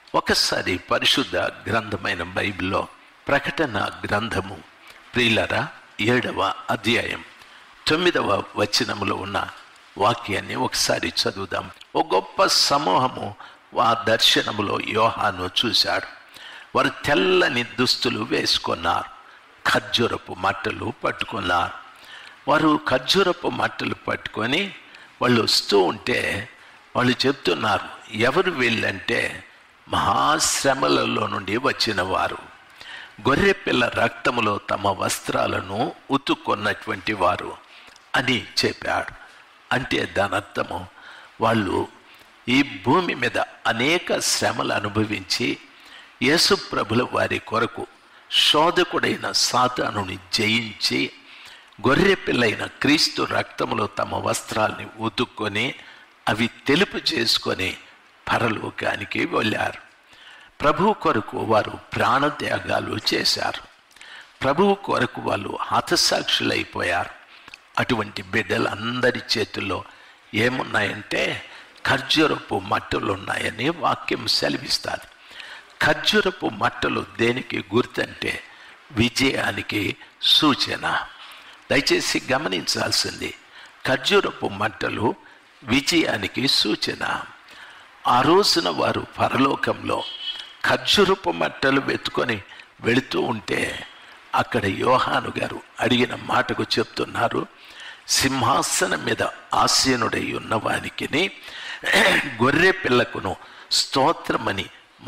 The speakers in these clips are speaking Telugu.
ఒకసారి పరిశుద్ధ గ్రంథమైన బైబిల్లో ప్రకటన గ్రంథము ప్రియులరా 7వ అధ్యాయం 9వ వచనములో ఉన్న వాక్యాన్ని ఒకసారి చదువుదాం. ఒక గొప్ప సమూహము ఆ దర్శనములో యోహాను చూశాడు. వారు తెల్లని దుస్తులు వేసుకున్నారు, ఖర్జూరపు మట్టలు పట్టుకున్నారు. వారు ఖర్జూరపు మట్టలు పట్టుకొని వాళ్ళు వస్తూ ఉంటే వాళ్ళు చెప్తున్నారు, ఎవరు వీళ్ళంటే మహాశ్రమలలో నుండి వచ్చిన వారు, గొర్రెపిల్ల రక్తములో తమ వస్త్రాలను ఉతుక్కున్నటువంటి వారు అని చెప్పాడు. అంటే దాని అర్థము వాళ్ళు ఈ భూమి మీద అనేక శ్రమలు అనుభవించి యేసు ప్రభుల వారి కొరకు శోధకుడైన సాతానుని జయించి గొర్రెపిల్లైన క్రీస్తు రక్తములో తమ వస్త్రాల్ని ఉతుక్కొని అవి తెలుపు చేసుకొని పరలోకానికి వెళ్ళారు. ప్రభువు కొరకు వారు ప్రాణత్యాగాలు చేశారు. ప్రభువు కొరకు వాళ్ళు హతసాక్షులైపోయారు. అటువంటి బిడ్డలందరి చేతుల్లో ఏమున్నాయంటే ఖర్జూరపు మట్టలు ఉన్నాయని వాక్యం సెలవిస్తారు. ఖర్జూరపు మట్టలు దేనికి గుర్తంటే విజయానికి సూచన. దయచేసి గమనించాల్సింది, ఖర్జూరపు మట్టలు విజయానికి సూచన. ఆ రోజున వారు పరలోకంలో ఖర్జూరపు మట్టలు వెతుకొని వెళుతూ ఉంటే అక్కడ యోహాను గారు అడిగిన మాటకు చెప్తున్నారు, సింహాసనం మీద ఆసీనుడై ఉన్నవానికిని గొర్రె పిల్లకును స్తోత్రమని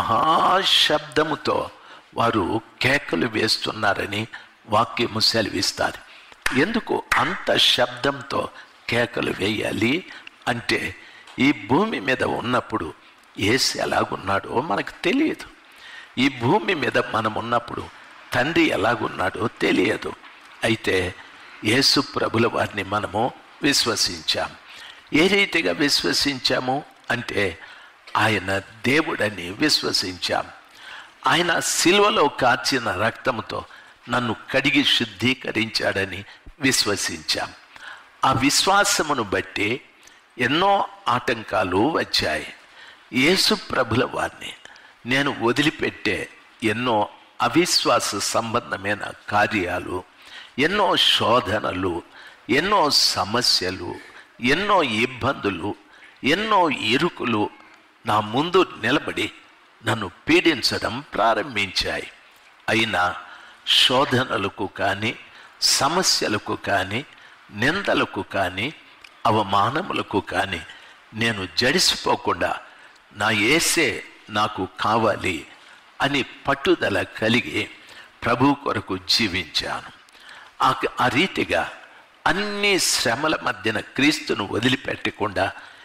మహాశబ్దముతో వారు కేకలు వేస్తున్నారని వాక్యము సెలవిస్తారు. ఎందుకు అంత శబ్దంతో కేకలు వేయాలి అంటే, ఈ భూమి మీద ఉన్నప్పుడు యేసు ఎలాగున్నాడో మనకు తెలియదు. ఈ భూమి మీద మనం ఉన్నప్పుడు తండ్రి ఎలాగున్నాడో తెలియదు. అయితే యేసు ప్రభుల వారిని మనము విశ్వసించాం. ఏ రీతిగా విశ్వసించాము అంటే, ఆయన దేవుడని విశ్వసించాం. ఆయన సిలువలో కార్చిన రక్తంతో నన్ను కడిగి శుద్ధీకరించాడని విశ్వసించాం. ఆ విశ్వాసమును బట్టి ఎన్నో ఆటంకాలు వచ్చాయి. యేసు ప్రభుల వారిని నేను వదిలిపెట్టే ఎన్నో అవిశ్వాస సంబంధమైన కార్యాలు, ఎన్నో శోధనలు, ఎన్నో సమస్యలు, ఎన్నో ఇబ్బందులు, ఎన్నో ఇరుకులు నా ముందు నిలబడి నన్ను పీడించడం ప్రారంభించాయి. అయినా శోధనలకు కానీ, సమస్యలకు కానీ, నిందలకు కానీ, అవమానములకు కానీ నేను జడిసిపోకుండా నా యేసే నాకు కావాలి అని పట్టుదల కలిగి ప్రభు కొరకు జీవించాను. ఆ రీతిగా అన్ని శ్రమల మధ్యన క్రీస్తును వదిలిపెట్టకుండా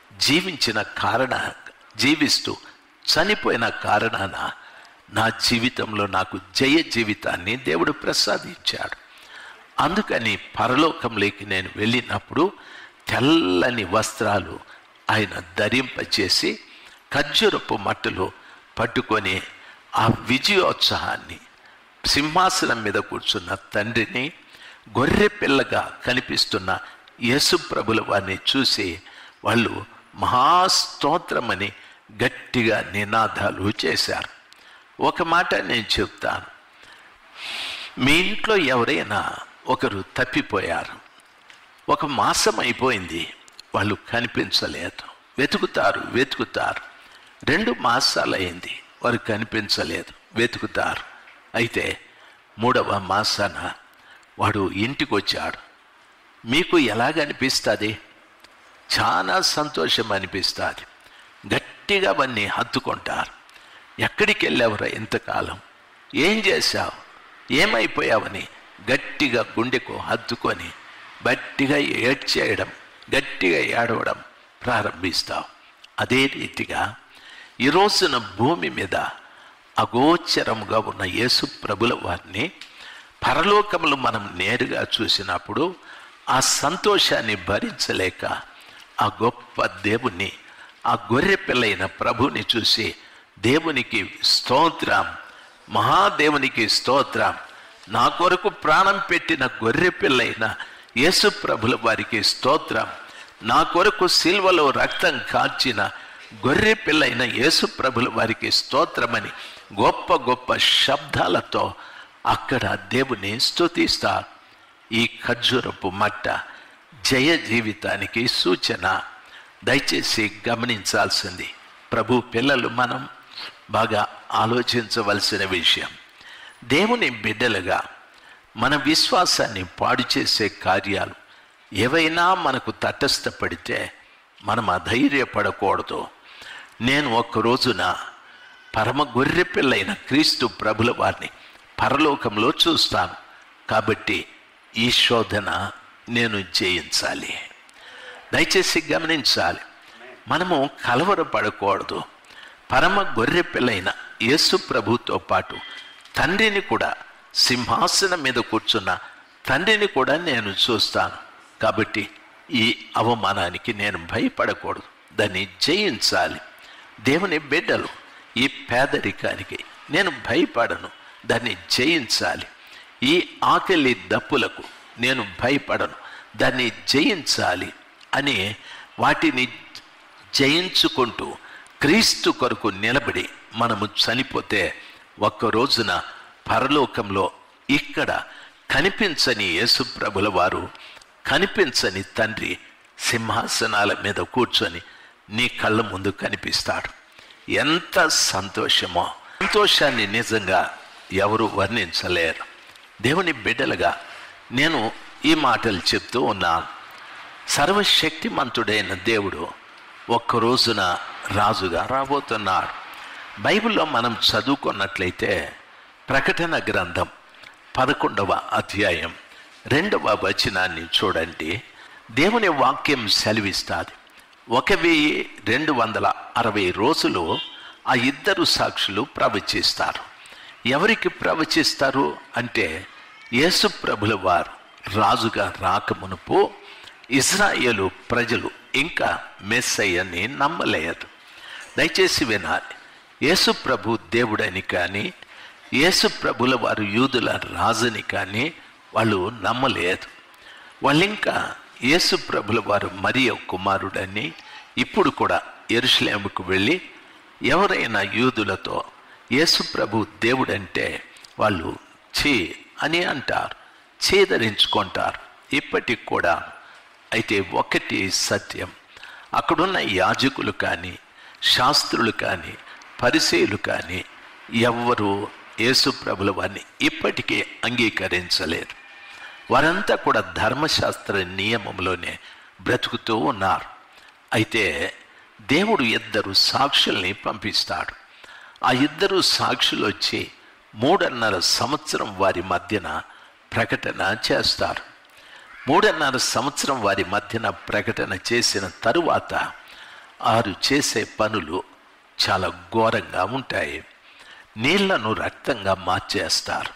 జీవిస్తూ చనిపోయిన కారణాన నా జీవితంలో నాకు జయ జీవితాన్ని దేవుడు ప్రసాదించాడు. అందుకని పరలోకంలోకి నేను వెళ్ళినప్పుడు తెల్లని వస్త్రాలు ఆయన ధరింపచేసి ఖర్జూరపు మట్టలు పట్టుకొని ఆ విజయోత్సాహాన్ని, సింహాసనం మీద కూర్చున్న తండ్రిని, గొర్రె పిల్లగా కనిపిస్తున్న యేసు ప్రభుల వారిని చూసి వాళ్ళు మహాస్తోత్రమని గట్టిగా నినాదాలు చేశారు. ఒక మాట నేను చెప్తాను, మీ ఇంట్లో ఎవరైనా ఒకరు తప్పిపోయారు, 1 మాసం అయిపోయింది, వాళ్ళు కనిపించలేదు, వెతుకుతారు 2 మాసాలు అయింది, వారు కనిపించలేదు, వెతుకుతారు. అయితే 3వ మాసాన వాడు ఇంటికి వచ్చాడు. మీకు ఎలాగనిపిస్తుంది? చాలా సంతోషం అనిపిస్తుంది. గట్టిగా అవన్నీ హత్తుకుంటారు. ఎక్కడికి వెళ్ళావురా ఇంతకాలం, ఏం చేశావు, ఏమైపోయావని గట్టిగా గుండెకు హత్తుకొని గట్టిగా ఏడ్చేయడం, గట్టిగా ఏడవడం ప్రారంభిస్తావు. అదే రీతిగా ఈ రోజున భూమి మీద అగోచరముగా ఉన్న యేసు ప్రభుల వారిని పరలోకములు మనం నేరుగా చూసినప్పుడు ఆ సంతోషాన్ని భరించలేక ఆ గొప్ప దేవుణ్ణి, ఆ గొర్రె పిల్లైన ప్రభుని చూసి దేవునికి స్తోత్రం, మహాదేవునికి స్తోత్రం, నా కొరకు ప్రాణం పెట్టిన గొర్రె పిల్లైన యేసు ప్రభుల వారికి స్తోత్రం, నా కొరకు సిల్వలో రక్తం కార్చిన గొర్రె పిల్లైన యేసు ప్రభుల వారికి స్తోత్రమని గొప్ప గొప్ప శబ్దాలతో అక్కడ దేవుని స్తుతిస్తారు. ఈ ఖర్జూరపు మట్ట జయ జీవితానికి సూచన. దయచేసి గమనించాల్సింది ప్రభు పిల్లలు మనం బాగా ఆలోచించవలసిన విషయం. దేవుని బిడ్డలుగా మన విశ్వాసాన్ని పాడు చేసే కార్యాలు ఏవైనా మనకు తటస్థపడితే మనం అధైర్యపడకూడదు. నేను ఒక్క రోజున పరమ గొర్రె పిల్లైన క్రీస్తు ప్రభుల వారిని పరలోకంలో చూస్తాను, కాబట్టి ఈ శోధన నేను జయించాలి. దయచేసి గమనించాలి, మనము కలవరపడకూడదు. పరమ గొర్రె పిల్లైన యేసు ప్రభుతో పాటు తండ్రిని కూడా, సింహాసనం మీద కూర్చున్న తండ్రిని కూడా నేను చూస్తాను, కాబట్టి ఈ అవమానానికి నేను భయపడకూడదు, దాన్ని జయించాలి. దేవుని బిడ్డలు, ఈ పేదరికానికి నేను భయపడను, దాన్ని జయించాలి. ఈ ఆకలి దప్పులకు నేను భయపడను, దాన్ని జయించాలి అని వాటిని జయించుకుంటూ క్రీస్తు కొరకు నిలబడి మనము చనిపోతే ఒక్క రోజున పరలోకంలో ఇక్కడ కనిపించని యేసు ప్రభుల వారు, కనిపించని తండ్రి సింహాసనాల మీద కూర్చొని నీ కళ్ళ ముందు కనిపిస్తాడు. ఎంత సంతోషమో! సంతోషాన్ని నిజంగా ఎవరు వర్ణించలేరు. దేవుని బిడ్డలుగా నేను ఈ మాటలు చెప్తూ ఉన్నాను. సర్వశక్తిమంతుడైన దేవుడు ఒక్క రోజున రాజుగా రాబోతున్నాడు. బైబిల్లో మనం చదువుకున్నట్లయితే ప్రకటన గ్రంథం 11వ అధ్యాయం 2వ వచనాన్ని చూడండి. దేవుని వాక్యం సెలవిస్తుంది, 1260 రోజులు ఆ ఇద్దరు సాక్షులు ప్రవచిస్తారు. ఎవరికి ప్రవచిస్తారు అంటే, యేసు ప్రభుల వారు రాజుగా రాకమునుపు ఇజ్రాయేలు ప్రజలు ఇంకా మెస్సయ్యని నమ్మలేదు. దయచేసి వినాలి, యేసు ప్రభు దేవుడని కానీ, యేసు ప్రభుల వారు యూదుల రాజుని కానీ వాళ్ళు నమ్మలేదు. వాళ్ళింకా యేసు ప్రభుల వారు మరియ కుమారుడని, ఇప్పుడు కూడా యెరూషలేముకు వెళ్ళి ఎవరైనా యూదులతో యేసు ప్రభు దేవుడంటే వాళ్ళు ఛీ అని అంటారు, చేదరించుకుంటారు ఇప్పటికి కూడా. అయితే ఒకటి సత్యం, అక్కడున్న యాజకులు కానీ, శాస్త్రులు కానీ, పరిసయ్యులు కానీ ఎవ్వరూ యేసు ప్రభుల వారిని ఇప్పటికీ అంగీకరించలేరు. వారంతా కూడా ధర్మశాస్త్ర నియమంలోనే బ్రతుకుతూ ఉన్నారు. అయితే దేవుడు ఇద్దరు సాక్షుల్ని పంపిస్తాడు. ఆ ఇద్దరు సాక్షులు వచ్చి 3.5 సంవత్సరం వారి మధ్యన ప్రకటన చేస్తారు. 3.5 సంవత్సరం వారి మధ్యన ప్రకటన చేసిన తరువాత వారు చేసే పనులు చాలా ఘోరంగా ఉంటాయి. నీళ్లను రక్తంగా మార్చేస్తారు,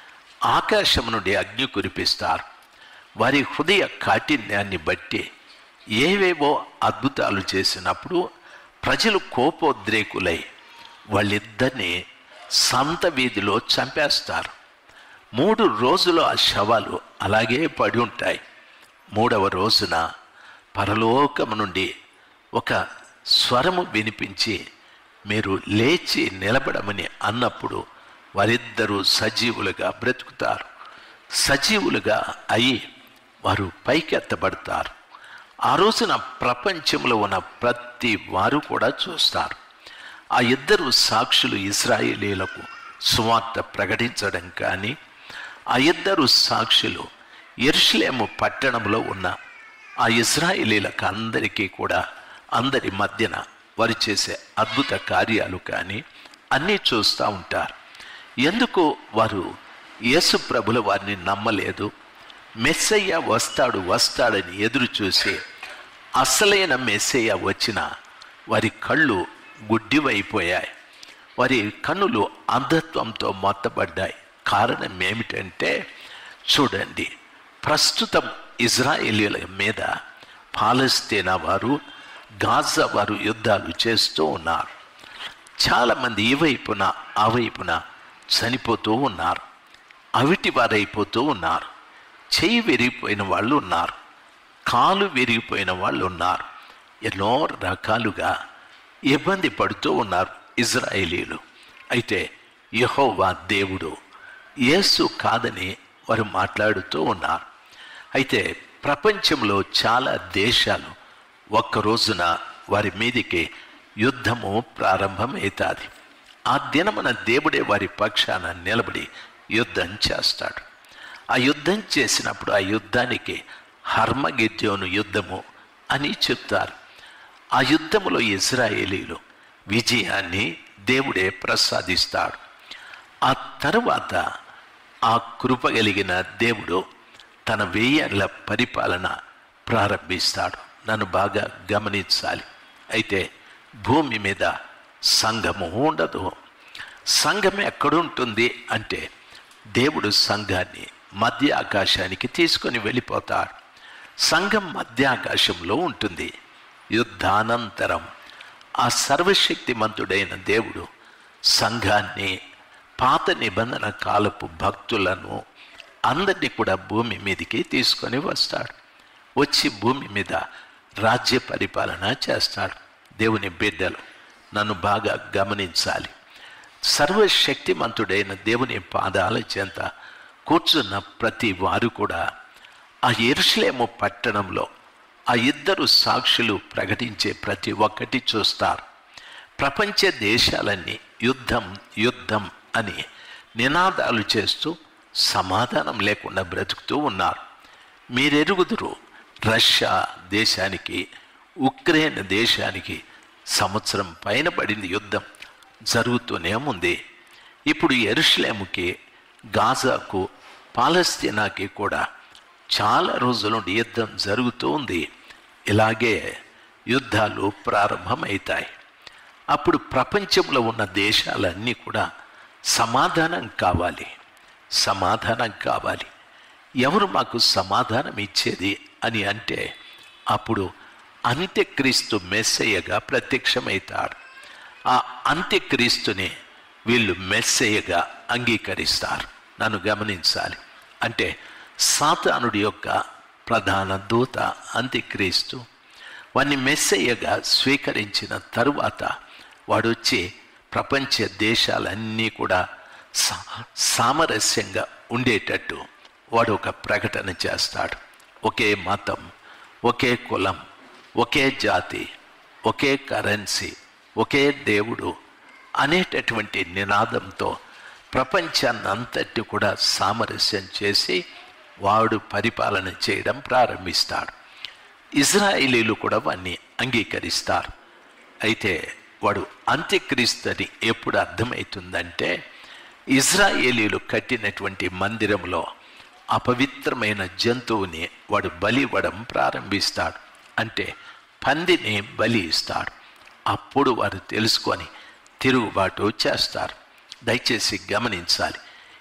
ఆకాశం నుండి అగ్ని కురిపిస్తారు. వారి హృదయ కాఠిన్యాన్ని బట్టి ఏవేవో అద్భుతాలు చేసినప్పుడు ప్రజలు కోపోద్రేకులై వాళ్ళిద్దరినీ సంత వీధిలో చంపేస్తారు. 3 రోజులు ఆ శవాలు అలాగే పడి ఉంటాయి. 3వ రోజున పరలోకము నుండి ఒక స్వరము వినిపించి మీరు లేచి నిలబడమని అన్నప్పుడు వారిద్దరూ సజీవులుగా బ్రతుకుతారు. సజీవులుగా అయి వారు పైకెత్తబడతారు. ఆ రోజున ప్రపంచంలో ఉన్న ప్రతి వారు కూడా చూస్తారు. ఆ ఇద్దరు సాక్షులు ఇశ్రాయేలీయులకు సువార్త ప్రకటించడం కానీ, ఆ ఇద్దరు సాక్షులు యెరూషలేము పట్టణంలో ఉన్న ఆ ఇశ్రాయేలీయులకు అందరికీ కూడా అందరి మధ్యన వారు చేసే అద్భుత కార్యాలు కానీ అన్నీ చూస్తూ ఉంటారు. ఎందుకు వారు యేసు ప్రభుల వారిని నమ్మలేదు? మెస్సయ్య వస్తాడని ఎదురు చూసి అసలైన మెస్సయ్య వచ్చిన వారి కళ్ళు గుడ్డివైపోయాయి, వారి కన్నులు అంధత్వంతో మొత్తబడ్డాయి. కారణం ఏమిటంటే, చూడండి, ప్రస్తుతం ఇజ్రాయేలీయుల మీద పాలస్తీనా వారు, గాజా వారు యుద్ధాలు చేస్తూ ఉన్నారు. చాలామంది ఈ వైపున ఆ వైపున చనిపోతూ ఉన్నారు, అవిటి వారైపోతూ ఉన్నారు. చెయ్యి విరిగిపోయిన వాళ్ళు ఉన్నారు, కాలు విరిగిపోయిన వాళ్ళు ఉన్నారు. ఎన్నో రకాలుగా ఇబ్బంది పడుతూ ఉన్నారు ఇజ్రాయేలీలు. అయితే యెహోవా దేవుడు యేసు కాదని వారు మాట్లాడుతూ ఉన్నారు. అయితే ప్రపంచంలో చాలా దేశాలు ఒక్క రోజున వారి మీదికి యుద్ధము ప్రారంభమవుతుంది. ఆ దినమున దేవుడే వారి పక్షాన నిలబడి యుద్ధం చేస్తాడు. ఆ యుద్ధం చేసినప్పుడు ఆ యుద్ధానికి హర్మగిద్యోను యుద్ధము అని చెప్తారు. ఆ యుద్ధములో ఇజ్రాయేలీలు విజయాన్ని దేవుడే ప్రసాదిస్తాడు. ఆ తరువాత ఆ కృప కలిగిన దేవుడు తన 1000 ఏళ్ల పరిపాలన ప్రారంభిస్తాడు. నన్ను బాగా గమనించాలి. అయితే భూమి మీద సంఘము ఉండదు. సంఘం ఎక్కడుంటుంది అంటే దేవుడు సంఘాన్ని మధ్య ఆకాశానికి తీసుకొని వెళ్ళిపోతాడు. సంఘం మధ్య ఆకాశంలో ఉంటుంది. యుద్ధానంతరం ఆ సర్వశక్తిమంతుడైన దేవుడు సంఘాన్ని, పాత నిబంధన కాలపు భక్తులను అందరినీ కూడా భూమి మీదకి తీసుకొని వస్తాడు. వచ్చి భూమి మీద రాజ్య పరిపాలన చేస్తాడు. దేవుని బిడ్డలు నన్ను బాగా గమనించాలి. సర్వశక్తిమంతుడైన దేవుని పాదాల చెంత కూర్చున్న ప్రతి వారు కూడా ఆ యెరూషలేము పట్టణంలో ఆ 2 సాక్షులు ప్రకటించే ప్రతి ఒక్కటి చూస్తారు. ప్రపంచ దేశాలన్నీ యుద్ధం యుద్ధం అని నినాదాలు చేస్తూ సమాధానం లేకుండా బ్రతుకుతూ ఉన్నారు. మీరెరుగుదురు, రష్యా దేశానికి, ఉక్రెయిన్ దేశానికి సంవత్సరం పైన పడింది. యుద్ధం జరుగుతూనే ఉంది. ఇప్పుడు యెరూషలేముకి, గాజాకు, పాలస్తీనాకి కూడా చాలా రోజుల నుండి యుద్ధం జరుగుతూ ఉంది. ఇలాగే యుద్ధాలు ప్రారంభమవుతాయి. అప్పుడు ప్రపంచంలో ఉన్న దేశాలన్నీ కూడా సమాధానం కావాలి, సమాధానం కావాలి. ఎవరు మాకు సమాధానం ఇచ్చేది అని అంటే అప్పుడు అంత్యక్రీస్తు మెస్సయ్యగా ప్రత్యక్షమవుతాడు. ఆ అంత్యక్రీస్తుని వీళ్ళు మెస్సయ్యగా అంగీకరిస్తారు. నన్ను గమనించాలి. అంటే సాతానుడి యొక్క ప్రధాన దూత అంత్యక్రీస్తు వాడిని మెస్సయ్యగా స్వీకరించిన తరువాత వాడు వచ్చి ప్రపంచ దేశాలన్నీ కూడా సామరస్యంగా ఉండేటట్టు వాడు ఒక ప్రకటన చేస్తాడు. ఒకే మతం, ఒకే కులం, ఒకే జాతి, ఒకే కరెన్సీ, ఒకే దేవుడు అనేటటువంటి నినాదంతో ప్రపంచాన్ని అంతటి కూడా సామరస్యం చేసి వాడు పరిపాలన చేయడం ప్రారంభిస్తాడు. ఇజ్రాయేలీలు కూడా వాడిని అంగీకరిస్తారు. అయితే వాడు అంత్యక్రీస్తు అని ఎప్పుడు అర్థమవుతుందంటే ఇజ్రాయేలీలు కట్టినటువంటి మందిరంలో అపవిత్రమైన జంతువుని వాడు బలి ఇవ్వడం ప్రారంభిస్తాడు. అంటే పందిని బలి ఇస్తాడు. అప్పుడు వారు తెలుసుకొని తిరుగుబాటు చేస్తారు. దయచేసి గమనించాలి.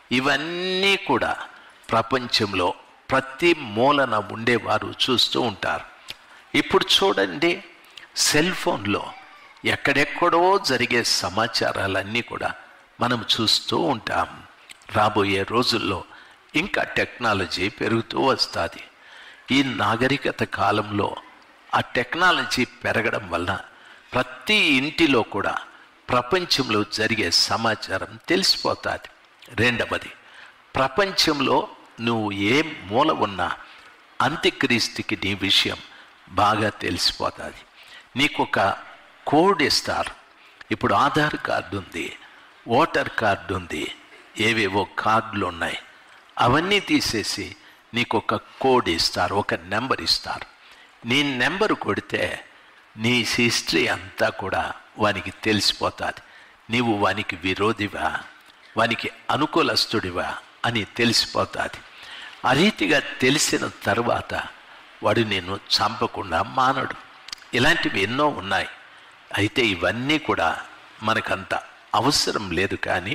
ఇవన్నీ కూడా ప్రపంచంలో ప్రతి మూలన ఉండేవారు చూస్తూ ఉంటారు. ఇప్పుడు చూడండి, సెల్ ఫోన్లో ఎక్కడెక్కడో జరిగే సమాచారాలన్నీ కూడా మనం చూస్తూ ఉంటాం. రాబోయే రోజుల్లో ఇంకా టెక్నాలజీ పెరుగుతూ వస్తుంది. ఈ నాగరికత కాలంలో ఆ టెక్నాలజీ పెరగడం వల్ల ప్రతి ఇంటిలో కూడా ప్రపంచంలో జరిగే సమాచారం తెలిసిపోతుంది. రెండవది, ప్రపంచంలో నువ్వు ఏ మూల ఉన్నా అంత్యక్రీస్తుకి నీ విషయం బాగా తెలిసిపోతుంది. నీకు ఒక కోడ్ ఇస్తారు. ఇప్పుడు ఆధార్ కార్డు ఉంది, ఓటర్ కార్డు ఉంది, ఏవేవో కార్డులు ఉన్నాయి. అవన్నీ తీసేసి నీకు ఒక కోడ్ ఇస్తారు, ఒక నెంబర్ ఇస్తారు. నీ నెంబర్ కొడితే నీ హిస్టరీ అంతా కూడా వానికి తెలిసిపోతుంది. నీవు వానికి విరోధివా, వానికి అనుకూలస్తుడివా అని తెలిసిపోతుంది. ఆ రీతిగా తెలిసిన తర్వాత వాడు నిన్ను చంపకుండా మానడు. ఇలాంటివి ఎన్నో ఉన్నాయి. అయితే ఇవన్నీ కూడా మనకంత అవసరం లేదు. కానీ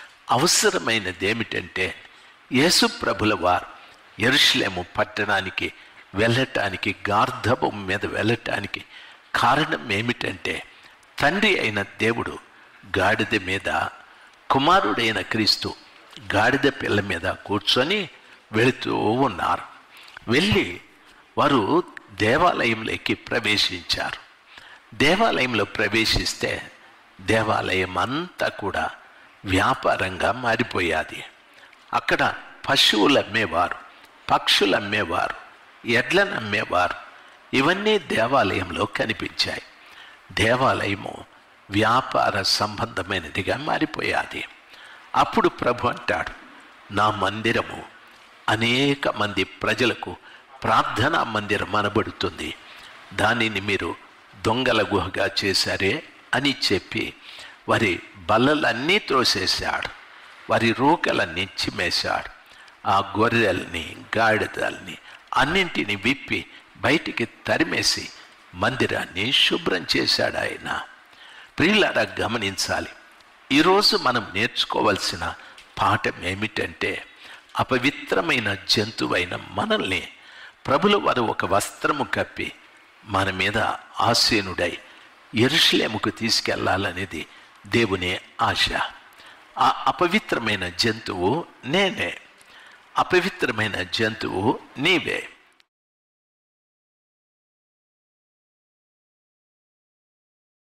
అవసరమైనది ఏమిటంటే యేసు ప్రభుల వారు యెరూషలేము పట్టణానికి వెళ్ళటానికి, గార్ధబం మీద వెళ్ళటానికి కారణం ఏమిటంటే తండ్రి అయిన దేవుడు గాడిద మీద, కుమారుడైన క్రీస్తు గాడిద పిల్ల మీద కూర్చొని వెళుతూ ఉన్నారు. వెళ్ళి వారు దేవాలయంలోకి ప్రవేశించారు. దేవాలయంలో ప్రవేశిస్తే దేవాలయం అంతా కూడా వ్యాపారంగా మారిపోయాది. అక్కడ పశువులు అమ్మేవారు, పక్షులు అమ్మేవారు, ఎడ్లను అమ్మేవారు. ఇవన్నీ దేవాలయంలో కనిపించాయి. దేవాలయము వ్యాపార సంబంధమైనదిగా మారిపోయాది. అప్పుడు ప్రభు అంటాడు, నా మందిరము అనేక మంది ప్రజలకు ప్రార్థనా మందిరం అనబడుతుంది, దానిని మీరు దొంగల గుహగా చేశారే అని చెప్పి వారి బల్లలన్నీ త్రోసేశాడు, వారి రూకలన్నీ చిమ్మేశాడు. ఆ గొర్రెల్ని గాడిదల్ని అన్నింటినీ విప్పి బయటికి తరిమేసి మందిరాన్ని శుభ్రం చేశాడు ఆయన. ప్రియులారా, గమనించాలి, ఈరోజు మనం నేర్చుకోవాల్సిన పాఠం ఏమిటంటే, అపవిత్రమైన జంతువైన మనల్ని ప్రభుల వారు ఒక వస్త్రము కప్పి మన మీద ఆసీనుడై యెరూషలేముకు తీసుకెళ్లాలనేది దేవుని ఆశ. ఆ అపవిత్రమైన జంతువు నేనే, అపవిత్రమైన జంతువు నీవే.